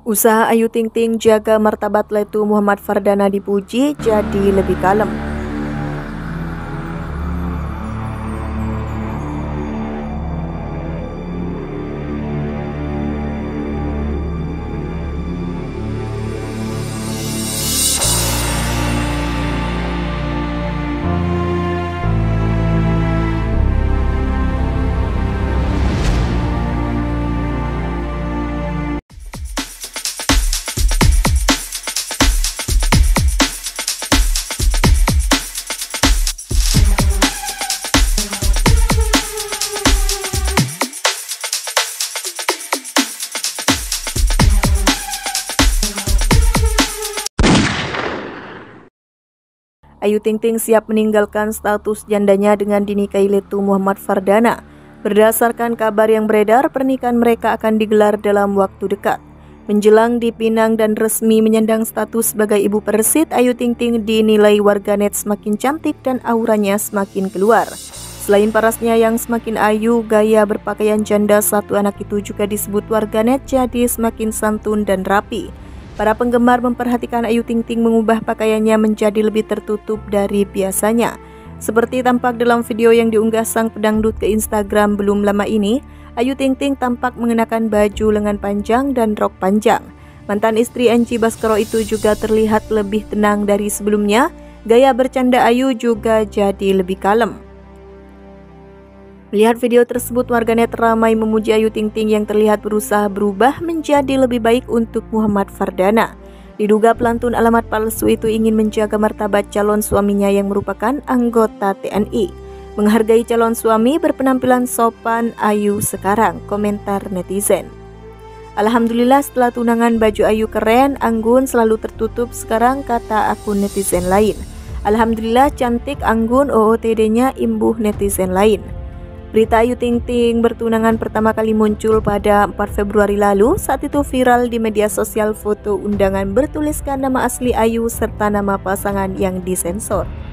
Usaha Ayu Ting Ting jaga martabat Letu Muhammad Fardana dipuji jadi lebih kalem. Ayu Ting Ting siap meninggalkan status jandanya dengan dinikahi Letu Muhammad Fardana. Berdasarkan kabar yang beredar, pernikahan mereka akan digelar dalam waktu dekat. Menjelang dipinang dan resmi menyandang status sebagai ibu persit, Ayu Ting Ting dinilai warganet semakin cantik dan auranya semakin keluar. Selain parasnya yang semakin ayu, gaya berpakaian janda satu anak itu juga disebut warganet jadi semakin santun dan rapi. Para penggemar memperhatikan Ayu Ting Ting mengubah pakaiannya menjadi lebih tertutup dari biasanya. Seperti tampak dalam video yang diunggah sang pedangdut ke Instagram belum lama ini, Ayu Ting Ting tampak mengenakan baju lengan panjang dan rok panjang. Mantan istri Angie Baskoro itu juga terlihat lebih tenang dari sebelumnya. Gaya bercanda Ayu juga jadi lebih kalem. Melihat video tersebut, warganet ramai memuji Ayu Ting Ting yang terlihat berusaha berubah menjadi lebih baik untuk Muhammad Fardana. Diduga pelantun alamat palsu itu ingin menjaga martabat calon suaminya yang merupakan anggota TNI. Menghargai calon suami berpenampilan sopan Ayu sekarang, komentar netizen. Alhamdulillah setelah tunangan baju Ayu keren, anggun selalu tertutup sekarang, kata akun netizen lain. Alhamdulillah cantik anggun, OOTD-nya imbuh netizen lain. Berita Ayu Ting Ting bertunangan pertama kali muncul pada 4 Februari lalu. Saat itu viral di media sosial foto undangan bertuliskan nama asli Ayu serta nama pasangan yang disensor.